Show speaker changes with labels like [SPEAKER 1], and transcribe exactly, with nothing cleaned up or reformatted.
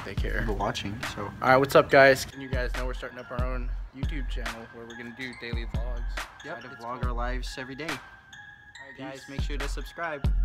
[SPEAKER 1] they care.
[SPEAKER 2] People watching. So.
[SPEAKER 1] All right, what's up, guys? And you guys know we're starting up our own YouTube channel where we're gonna do daily vlogs.
[SPEAKER 2] Yep. Try to vlog our lives every day.
[SPEAKER 1] All right, guys,
[SPEAKER 2] Peace. Make sure to subscribe.